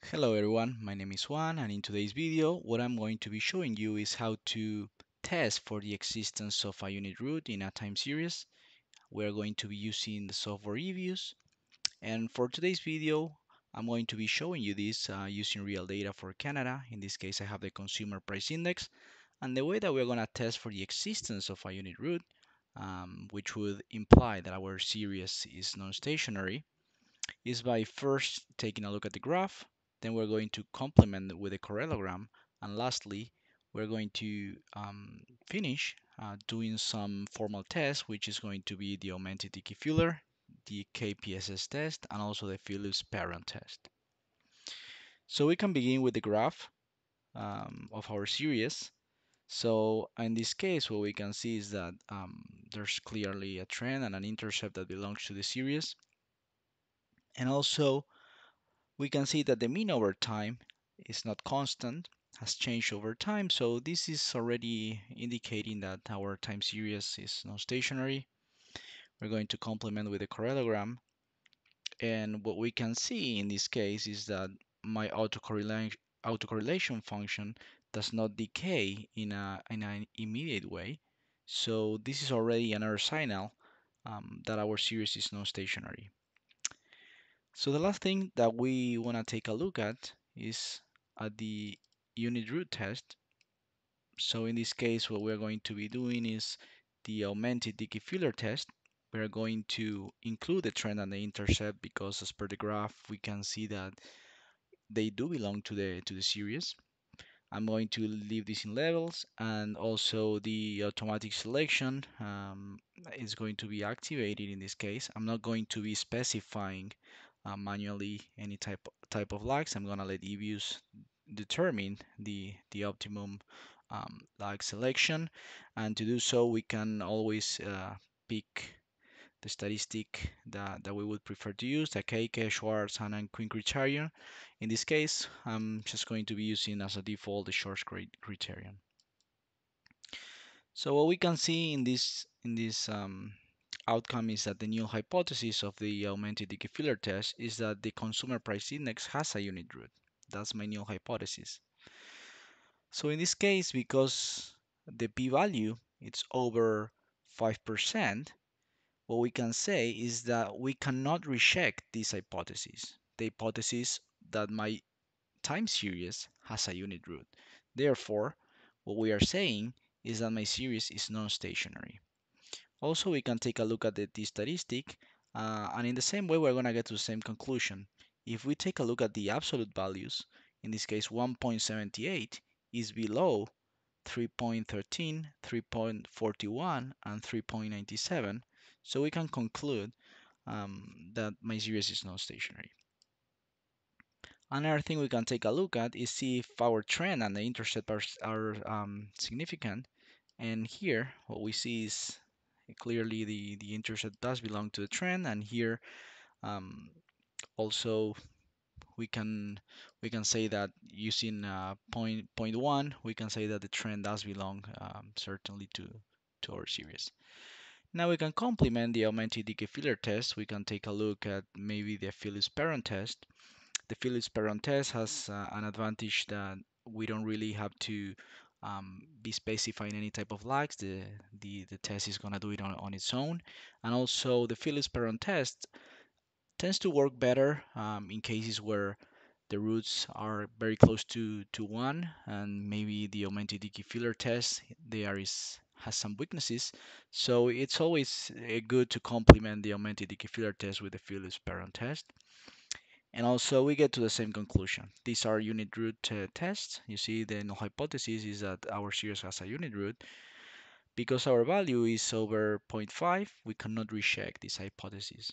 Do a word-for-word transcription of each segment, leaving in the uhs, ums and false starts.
Hello everyone, my name is Juan, and in today's video what I'm going to be showing you is how to test for the existence of a unit root in a time series. We're going to be using the software Eviews, and for today's video I'm going to be showing you this uh, using real data for Canada. In this case I have the consumer price index, and the way that we're going to test for the existence of a unit root, um, which would imply that our series is non-stationary, is by first taking a look at the graph, then we're going to complement it with a correlogram, and lastly, we're going to um, finish uh, doing some formal tests, which is going to be the Augmented Dickey-Fuller, the K P S S test, and also the Phillips Perron test. So we can begin with the graph um, of our series. So in this case, what we can see is that um, there's clearly a trend and an intercept that belongs to the series. And also, we can see that the mean over time is not constant, has changed over time. So this is already indicating that our time series is non-stationary. We're going to complement with a correlogram. And what we can see in this case is that my autocorrelation autocorrelation function does not decay in, a, in an immediate way. So this is already another signal um, that our series is non-stationary. So the last thing that we want to take a look at is at the unit root test. So in this case, what we're going to be doing is the Augmented Dickey-Fuller test. We're going to include the trend and the intercept because as per the graph, we can see that they do belong to the to the series. I'm going to leave this in levels, and also the automatic selection um, is going to be activated in this case. I'm not going to be specifying uh, manually any type type of lags. I'm going to let Eviews determine the the optimum um, lag selection, and to do so we can always uh, pick the statistic that, that we would prefer to use, the K, Schwartz, and Quinn criterion. In this case, I'm just going to be using as a default the Schwartz criterion. So what we can see in this in this um, outcome is that the null hypothesis of the Augmented Dickey-Fuller test is that the consumer price index has a unit root. That's my null hypothesis. So in this case, because the p-value it's over five percent, what we can say is that we cannot reject this hypothesis, the hypothesis that my time series has a unit root. Therefore, what we are saying is that my series is non-stationary. Also, we can take a look at the t-statistic, uh, and in the same way, we're going to get to the same conclusion. If we take a look at the absolute values, in this case, one point seven eight is below three point one three, three point four one, and three point nine seven, so we can conclude um, that my series is non-stationary. Another thing we can take a look at is see if our trend and the intercept are, are um, significant. And here, what we see is clearly the, the intercept does belong to the trend, and here um, also we can we can say that using uh, point point one, we can say that the trend does belong um, certainly to to our series. Now we can complement the Augmented Dickey-Fuller test. We can take a look at maybe the Phillips Perron test. The Phillips Perron test has uh, an advantage that we don't really have to um, be specifying any type of lags. The the, the test is gonna do it on, on its own, and also the Phillips Perron test tends to work better um, in cases where the roots are very close to, to one, and maybe the Augmented Dickey-Fuller test there is has some weaknesses. So it's always uh, good to complement the Augmented Dickey-Fuller test with the Phillips Perron test. And also we get to the same conclusion. These are unit root uh, tests. You see the null hypothesis is that our series has a unit root. Because our value is over zero point five, we cannot reject this hypothesis.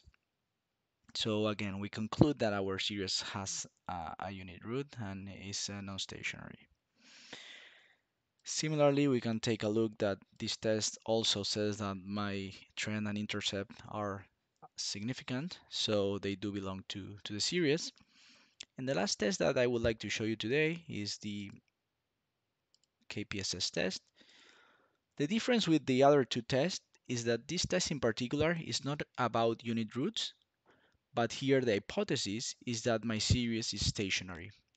So again, we conclude that our series has uh, a unit root and is uh, non-stationary. Similarly, we can take a look that this test also says that my trend and intercept are significant, so they do belong to, to the series. And the last test that I would like to show you today is the K P S S test. The difference with the other two tests is that this test in particular is not about unit roots, but here the hypothesis is that my series is stationary.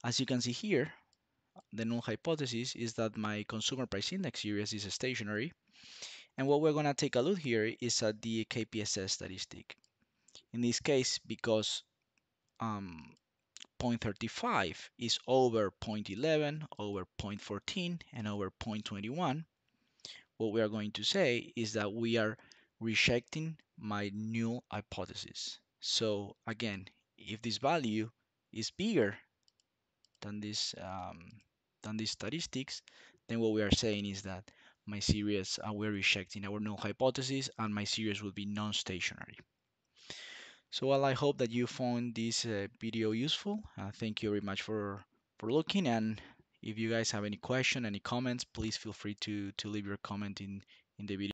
As you can see here, the null hypothesis is that my consumer price index series is stationary. And what we're going to take a look here is at the K P S S statistic. In this case, because um, zero point three five is over zero point one one, over zero point one four, and over zero point two one, what we are going to say is that we are rejecting my null hypothesis. So again, if this value is bigger than this um, than these statistics, then what we are saying is that my series uh, we're rejecting our null hypothesis, and my series will be non-stationary. So well, I hope that you found this uh, video useful. Uh, thank you very much for for looking, and if you guys have any question, any comments, please feel free to to leave your comment in in the video.